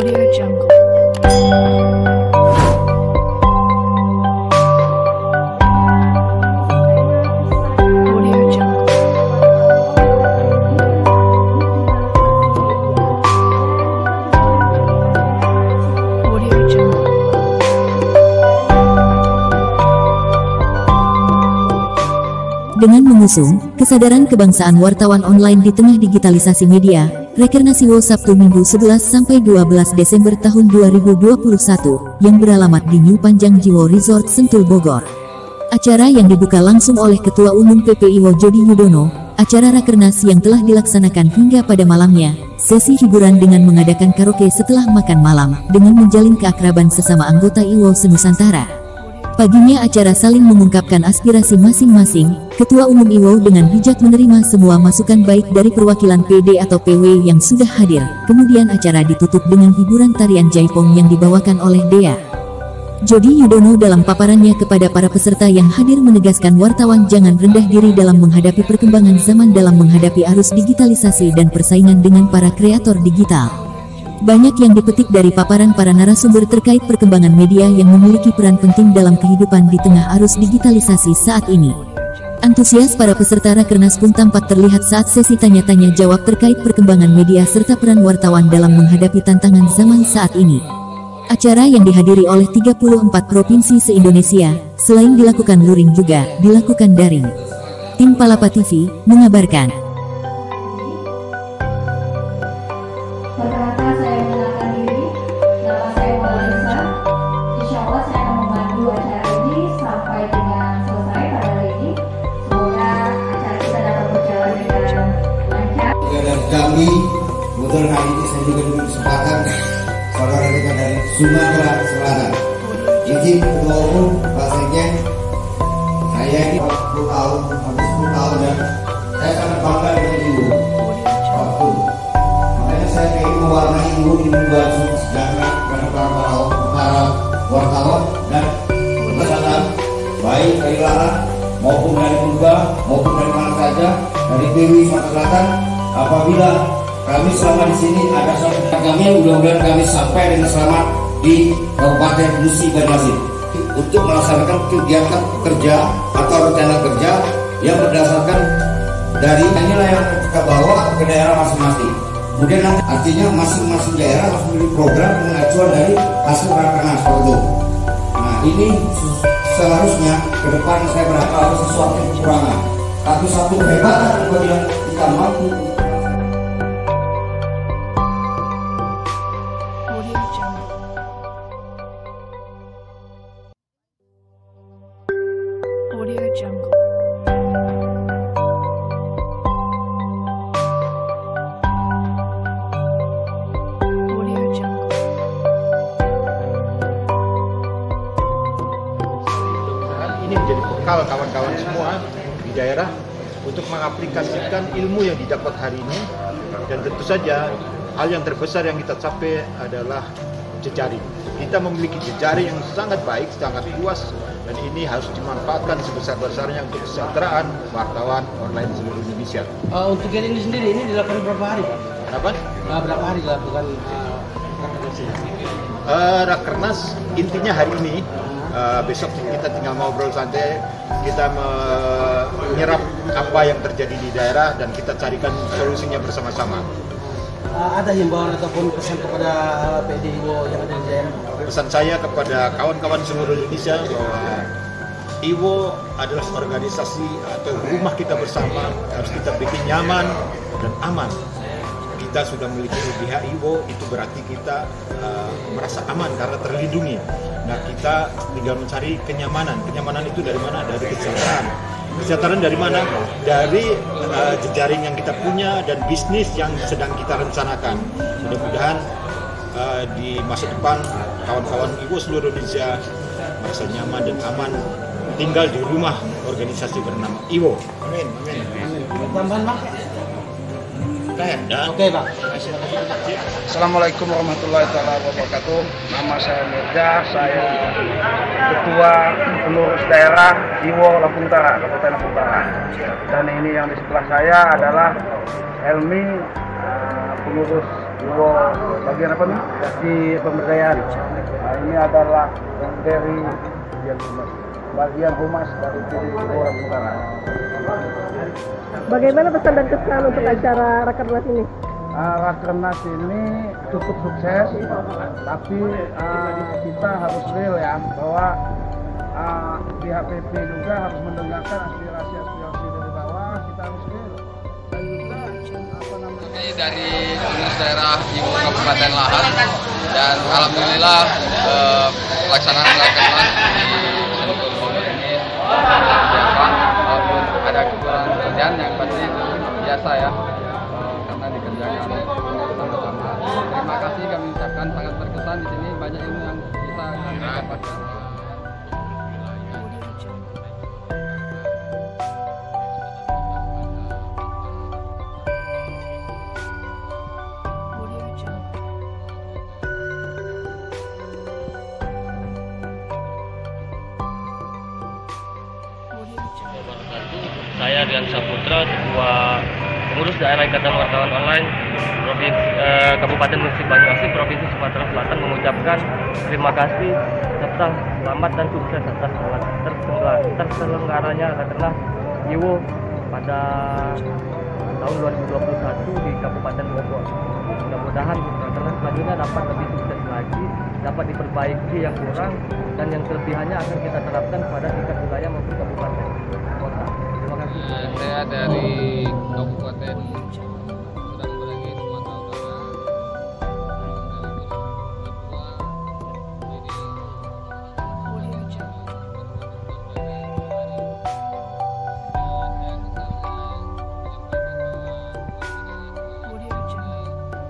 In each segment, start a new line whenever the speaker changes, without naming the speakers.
Audio Jungle. Audio Jungle. Audio Jungle.
Dengan mengusung kesadaran kebangsaan wartawan online di tengah digitalisasi media, Rakernas IWO Sabtu Minggu 11-12 Desember tahun 2021 yang beralamat di New Panjang Jiwo Resort Sentul Bogor. Acara yang dibuka langsung oleh Ketua Umum PP IWO Jody Yudono, acara Rakernas yang telah dilaksanakan hingga pada malamnya, sesi hiburan dengan mengadakan karaoke setelah makan malam, dengan menjalin keakraban sesama anggota IWO se-Nusantara. Paginya acara saling mengungkapkan aspirasi masing-masing. Ketua Umum IWO dengan bijak menerima semua masukan baik dari perwakilan PD atau PW yang sudah hadir. Kemudian acara ditutup dengan hiburan tarian jaipong yang dibawakan oleh Dea. Jody Yudono dalam paparannya kepada para peserta yang hadir menegaskan wartawan jangan rendah diri dalam menghadapi perkembangan zaman dalam menghadapi arus digitalisasi dan persaingan dengan para kreator digital. Banyak yang dipetik dari paparan para narasumber terkait perkembangan media yang memiliki peran penting dalam kehidupan di tengah arus digitalisasi saat ini. Antusias para peserta Rakernas pun tampak terlihat saat sesi tanya-tanya jawab terkait perkembangan media serta peran wartawan dalam menghadapi tantangan zaman saat ini. Acara yang dihadiri oleh 34 provinsi se-Indonesia, selain dilakukan luring juga dilakukan daring. Tim Palapa TV mengabarkan.
Perkenalkan, saya mengenalkan diri. Nama saya Malarisa. Insya Allah saya akan memandu acara ini sampai dengan selesai pada hari ini. Semoga acara kita dapat berjalan dengan lancar.
Dari kami, kebetulan hari ini saya juga diberi kesempatan saudara kita dari Sumatera Selatan. Izin Ketua Umum Pak Sekjen, saya ini 10 tahun, hampir 10 tahun dan saya sangat bangga dengan Ibu. Saya ingin mewarnai Ibu ini baju sejahtera kepada para wartawan dan peserta baik dari Lara maupun dari Purba maupun dari mana saja dari PW Sumatera Selatan. Apabila kami selama di sini ada saudara kami, mudah-mudahan kami sampai dengan selamat di Kabupaten Musi Banjarmasin untuk melaksanakan kegiatan kerja atau rencana kerja yang berdasarkan dari inilah yang kita bawa ke daerah masing-masing. Kemudian nanti artinya masing-masing daerah harus memiliki program pengajuan dari hasil Rakernas itu. Nah ini seharusnya ke depan saya berharap ada sesuatu yang kekurangan. Tapi satu kehebatan apabila kita mampu.
Audio Jungle. Audio Jungle. Audio Jungle.
Ini menjadi bekal kawan-kawan semua di daerah untuk mengaplikasikan ilmu yang didapat hari ini, dan tentu saja hal yang terbesar yang kita capai adalah jejaring. Kita memiliki jejaring yang sangat baik, sangat luas, dan ini harus dimanfaatkan sebesar-besarnya untuk kesejahteraan wartawan online seluruh Indonesia.
Untuk yang ini sendiri, ini dilakukan berapa hari, Pak?
Kenapa?
Berapa hari dilakukan Rakernas ini?
Rakernas intinya hari ini. Besok kita tinggal ngobrol santai, kita menyerap apa yang terjadi di daerah dan kita carikan solusinya bersama-sama.
Ada himbauan ataupun pesan kepada PD IWO yang ada di daerah?
Pesan saya kepada kawan-kawan seluruh Indonesia bahwa IWO adalah organisasi atau rumah kita bersama, harus kita bikin nyaman dan aman. Kita sudah memiliki pihak IWO, itu berarti kita merasa aman karena terlindungi. Nah kita tinggal mencari kenyamanan. Kenyamanan itu dari mana? Dari kesejahteraan. Kesejahteraan dari mana? Dari jejaring yang kita punya dan bisnis yang sedang kita rencanakan. Mudah-mudahan di masa depan kawan-kawan IWO seluruh Indonesia merasa nyaman dan aman tinggal di rumah organisasi bernama IWO. Amin. Amin.
Tambahan, Pak?
Oke,
Pak.
Assalamualaikum warahmatullahi wabarakatuh. Nama saya Mirza, saya Ketua Pengurus Daerah IWO Lampung Utara, Kabupaten Lampung Utara. Dan ini yang di sebelah saya adalah Helmi, pengurus Iwo bagian apa nih?
Di pemberdayaan.
Nah, ini adalah yang dari bagian humas dari PDI Iwo Lampung Utara.
Bagaimana pesan dan kesan untuk acara Rakernas ini?
Rakernas ini cukup sukses, tapi kita harus real ya bahwa pihak PP juga harus mendengarkan aspirasi-aspirasi dari bawah. Kita harus real dan juga apa namanya.
Ini dari pengurus daerah Iwo Kabupaten Lahat dan alhamdulillah pelaksanaan Rakernas di Sentul Bogor ini walaupun ada kekurangan pekerjaan yang pasti biasa ya karena dikerjakan sama-sama. Terima kasih kami ucapkan, sangat berkesan di sini, banyak ilmu yang bisa kami dapatkan.
Audio Jungle. Audio Jungle.
Saya Rian Saputra, Ketua Pengurus Daerah Ikatan Wartawan Online Kabupaten Musi Banyuasin, Provinsi Sumatera Selatan mengucapkan terima kasih serta selamat dan sukses atas terselenggaranya Rakernas Iwo pada tahun 2021 di Kabupaten Bogor. Mudah-mudahan Rakernas selanjutnya dapat lebih sukses lagi, dapat diperbaiki yang kurang dan yang kelebihannya akan kita terapkan pada tingkat wilayah maupun kabupaten kota. Terima kasih.
Saya dari Kabupaten Sedang Berangi, Sumatera Utara.
Audio Jungle. Audio Jungle.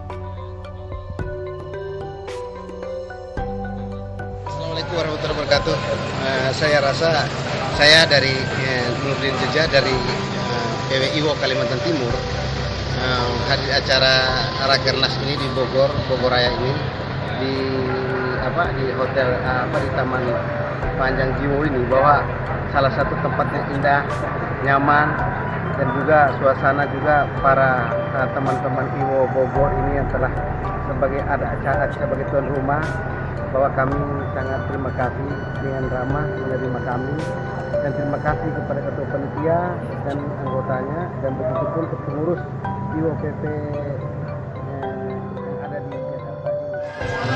Assalamualaikum warahmatullahi wabarakatuh. Saya rasa saya dari Nurdin Jeja dari PW Iwo Kalimantan Timur hadir acara Rakernas ini di Bogor Raya ini di hotel di Taman Panjang Jiwo ini, bahwa salah satu tempat yang indah, nyaman dan juga suasana juga para teman-teman Iwo Bogor ini yang telah sebagai sebagai tuan rumah, bahwa kami sangat terima kasih dengan ramah menerima kami, dan terima kasih kepada ketua panitia dan anggotanya, dan begitu pun untuk pengurus Iwo PP yang ada di Jakarta ini.